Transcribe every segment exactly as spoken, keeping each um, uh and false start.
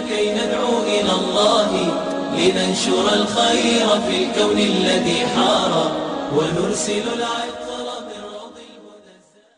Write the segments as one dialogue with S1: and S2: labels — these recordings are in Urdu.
S1: كي ندعو إلى الله لننشر الخير في الكون الذي حار ونرسل العطر من روض الهدى.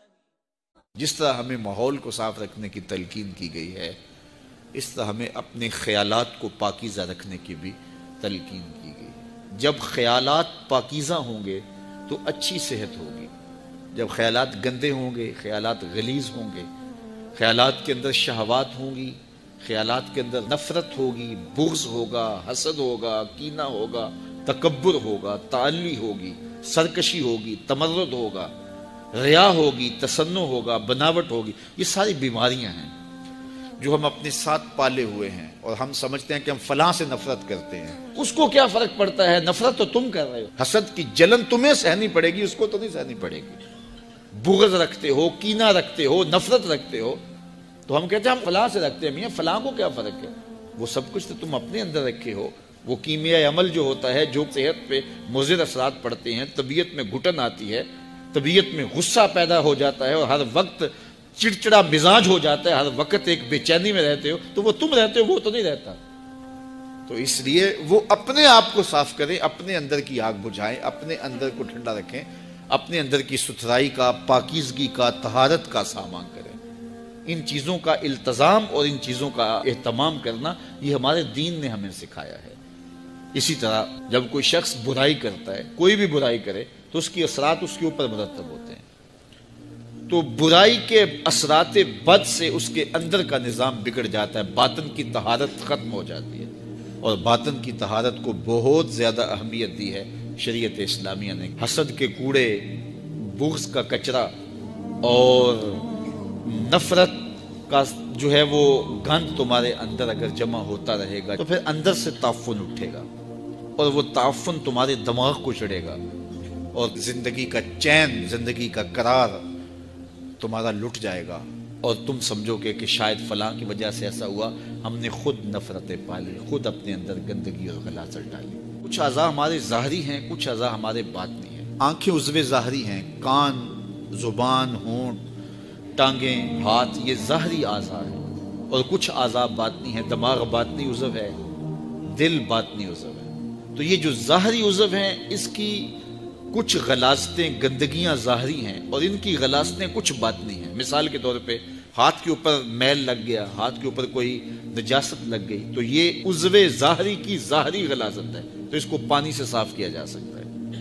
S2: جس طرح ہمیں ماحول کو صاف رکھنے کی تلقین کی گئی ہے، اس طرح ہمیں اپنے خیالات کو پاکیزہ رکھنے کی بھی تلقین کی گئی. جب خیالات پاکیزہ ہوں گے تو اچھی صحت ہوگی. جب خیالات گندے ہوں گے، خیالات غلیظ ہوں گے، خیالات کے اندر شہوات ہوں گی، خیالات کے اندر نفرت ہوگی، بغض ہوگا، حسد ہوگا، کینہ ہوگا، تکبر ہوگا، تعلی ہوگی، سرکشی ہوگی، تمرد ہوگا، ریا ہوگی، تصنع ہوگا، بناوٹ ہوگی. یہ ساری بیماریاں ہیں جو ہم اپنے ساتھ پالے ہوئے ہیں، اور ہم سمجھتے ہیں کہ ہم فلاں سے نفرت کرتے ہیں. اس کو کیا فرق پڑتا ہے؟ نفرت تو تم کر رہے ہو. حسد کی جلن تمہیں سہنی پڑے گی، اس کو تو نہیں سہنی پڑے گی. بغض رکھتے ہو، کینہ رکھتے ہو، نفرت رکھتے ہو، تو ہم کہتے ہیں ہم فلاں سے رکھتے ہیں. میاں فلاں کو کیا فرق ہے؟ وہ سب کچھ تو تم اپنے اندر رکھے ہو. وہ کیمیائی عمل جو ہوتا ہے، جو صحت پہ مضر اثرات پڑتے ہیں، طبیعت میں گھٹن آتی ہے، طبیعت میں غصہ پیدا ہو جاتا ہے، اور ہر وقت چڑچڑا مزاج ہو جاتا ہے، ہر وقت ایک بے چینی میں رہتے ہو، تو وہ تم رہتے ہو، وہ تو نہیں رہتا. تو اس لیے وہ اپنے آپ کو صاف کریں، اپنے اندر کی آگ بجھائیں، اپنے اندر کو ٹھنڈا رکھیں، اپنے اندر کی ستھرائی کا، پاکیزگی کا، طہارت کا سامان کریں. ان چیزوں کا التزام اور ان چیزوں کا اہتمام کرنا یہ ہمارے دین نے ہمیں سکھایا ہے. اسی طرح جب کوئی شخص برائی کرتا ہے، کوئی بھی برائی کرے، تو اس کی اثرات اس کے اوپر مرتب ہوتے ہیں. تو برائی کے اثرات بد سے اس کے اندر کا نظام بگڑ جاتا ہے، باطن کی طہارت ختم ہو جاتی ہے. اور باطن کی طہارت کو بہت زیادہ اہمیت دی ہے شریعت اسلامیہ نے. حسد کے کوڑے، بغض کا کچرا اور نفرت کا جو ہے وہ گند تمہارے اندر اگر جمع ہوتا رہے گا تو پھر اندر سے تعفن اٹھے گا، اور وہ تعفن تمہارے دماغ کو چڑھے گا، اور زندگی کا چین، زندگی کا قرار تمہارا لٹ جائے گا، اور تم سمجھو گے کہ شاید فلاں کی وجہ سے ایسا ہوا، ہم نے خود نفرتیں پالی، خود اپنے اندر گندگی اور غلاظت ڈالی. کچھ اعضاء ہمارے ظاہری ہیں، کچھ اعضاء ہمارے باطنی ہیں. آنکھیں عضو ظاہری ہیں، کان، زبان، ہونٹ، ٹانگیں، ہاتھ، یہ ظاہری اعضاء ہیں. اور کچھ اعضاء باطنی ہیں. دماغ باطنی عضو ہے، دل باطنی عضو ہے. تو یہ جو ظاہری عضو ہیں، اس کی کچھ غلاظتیں، گندگیاں ظاہری ہیں، اور ان کی غلاظتیں کچھ باطنی ہیں. مثال کے طور پہ ہاتھ کے اوپر میل لگ گیا، ہاتھ کے اوپر کوئی نجاست لگ گئی، تو یہ عضو ظاہری کی ظاہری غلاظت ہے، تو اس کو پانی سے صاف کیا جا سکتا ہے.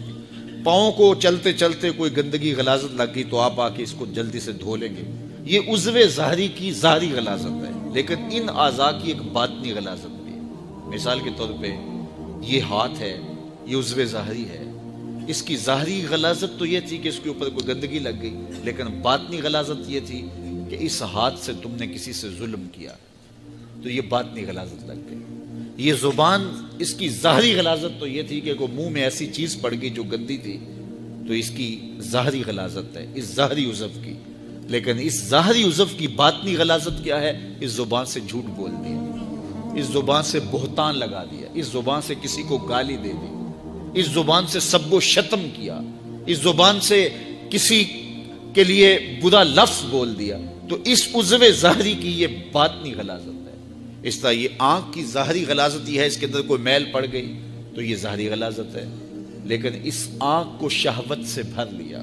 S2: پاؤں کو چلتے چلتے کوئی گندگی غلاظت لگ گئی تو آپ آ کے اس کو جلدی سے دھو لیں گے، یہ عضو ظاہری کی ظاہری غلاظت ہے. لیکن ان اعضاء کی ایک باطنی غلاظت بھی ہے. مثال کے طور پہ یہ ہاتھ ہے، یہ عضو ظاہری ہے. اس کی ظاہری غلاظت تو یہ تھی کہ اس کے اوپر کوئی گندگی لگ گئی، لیکن باطنی غلاظت یہ تھی کہ اس ہاتھ سے تم نے کسی سے ظلم کیا، تو یہ باطنی غلاظت لگ گئی. یہ زبان، اس کی ظاہری غلاظت تو یہ تھی کہ کوئی منہ میں ایسی چیز پڑ گئی جو گندی تھی، تو اس کی ظاہری غلاظت ہے اس ظاہری عضو کی. لیکن اس ظاہری عضو کی باطنی غلاظت کیا ہے؟ اس زبان سے جھوٹ بول دیا، اس زبان سے بہتان لگا دیا، اس زبان سے کسی کو گالی دے دی، اس زبان سے سب و شتم کیا، اس زبان سے کسی کے لیے برا لفظ بول دیا، تو اس عضو ظاہری کی یہ باطنی غلاظت ہے. اس طرح یہ آنکھ کی ظاہری غلاظت یہ ہے، اس کے اندر کوئی میل پڑ گئی تو یہ ظاہری غلاظت ہے. لیکن اس آنکھ کو شہوت سے بھر لیا،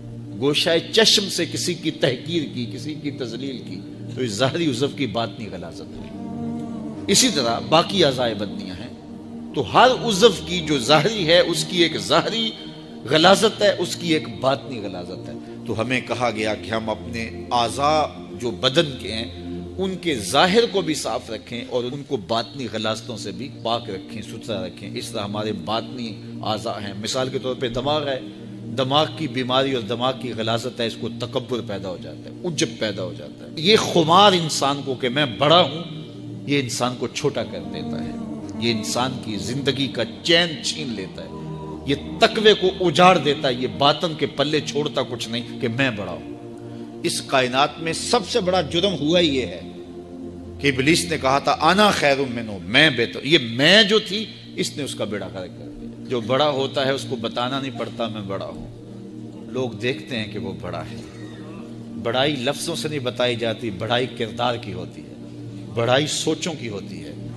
S2: گوشۂ چشم سے کسی کی تحقیر کی، کسی کی تذلیل کی، تو اس ظاہری عضو کی باطنی غلاظت ہوئی. اسی طرح باقی اعضاء بدنیاں ہیں، تو ہر عضو کی جو ظاہری ہے اس کی ایک ظاہری غلاظت ہے، اس کی ایک باطنی غلاظت ہے. تو ہمیں کہا گیا کہ ہم اپنے اعضاء جو بدن کے ہیں ان کے ظاہر کو بھی صاف رکھیں اور ان کو باطنی غلاظتوں سے بھی پاک رکھیں، ستھرا رکھیں. اس طرح ہمارے باطنی اعضاء ہیں. مثال کے طور پہ دماغ ہے، دماغ کی بیماری اور دماغ کی غلاظت ہے، اس کو تکبر پیدا ہو جاتا ہے، عجب پیدا ہو جاتا ہے. یہ خمار انسان کو کہ میں بڑا ہوں، یہ انسان کو چھوٹا کر دیتا ہے، یہ انسان کی زندگی کا چین چھین لیتا ہے، یہ تقوی کو اجاڑ دیتا ہے، یہ باطن کے پلے چھوڑتا کچھ نہیں کہ میں بڑا ہوں. اس کائنات میں سب سے بڑا جرم ہوا یہ ہے کہ ابلیس نے کہا تھا انا خیر منہ، میں بہتر. یہ میں جو تھی اس نے اس کا بیڑا غرق کر دیا. جو بڑا ہوتا ہے اس کو بتانا نہیں پڑتا میں بڑا ہوں، لوگ دیکھتے ہیں کہ وہ بڑا ہے. بڑائی لفظوں سے نہیں بتائی جاتی، بڑائی کردار کی ہوتی ہے، بڑائی سوچوں کی ہوتی ہے.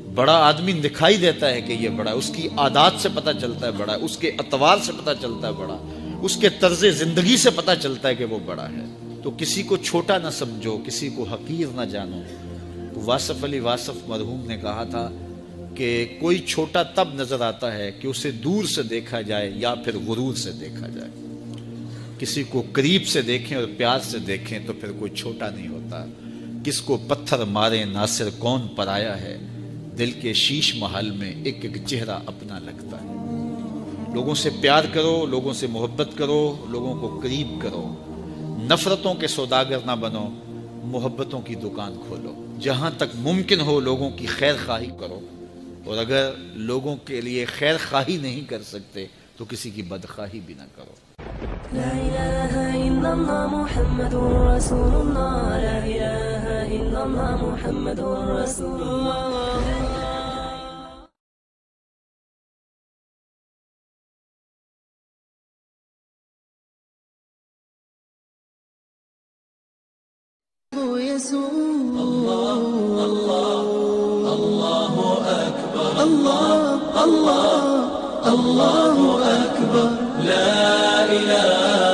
S2: بڑا آدمی دکھائی دیتا ہے کہ یہ بڑا ہے، اس کی عادات سے پتہ چلتا ہے بڑا ہے، اس کے اطوار سے پتہ چلتا ہے بڑا، اس کے طرز زندگی سے پتہ چلتا ہے کہ وہ بڑا ہے۔ تو کسی کو چھوٹا نہ سمجھو، کسی کو حقیر نہ جانو۔ واصف علی واصف مرحوم نے کہا تھا کہ کوئی چھوٹا تب نظر آتا ہے کہ اسے دور سے دیکھا جائے یا پھر غرور سے دیکھا جائے۔ کسی کو قریب سے دیکھیں اور پیار سے دیکھیں تو پھر کوئی چھوٹا نہیں ہوتا۔ کس کو پتھر مارے ناصر کون پرایا ہے، دل کے شیش محل میں ایک ایک چہرہ اپنا لگتا ہے۔ لوگوں سے پیار کرو، لوگوں سے محبت کرو، لوگوں کو قریب کرو، نفرتوں کے سوداگر نہ بنو، محبتوں کی دکان کھولو۔ جہاں تک ممکن ہو لوگوں کی خیر خواہی کرو، اور اگر لوگوں کے لیے خیر خواہی نہیں کر سکتے تو کسی کی بدخواہی بھی نہ کرو۔
S3: لا الہ الا اللہ محمد رسول اللہ، لا الہ الا اللہ محمد رسول اللہ۔
S1: اللہ اللہ اکبر، اللہ اللہ اللہ اکبر، لا الہ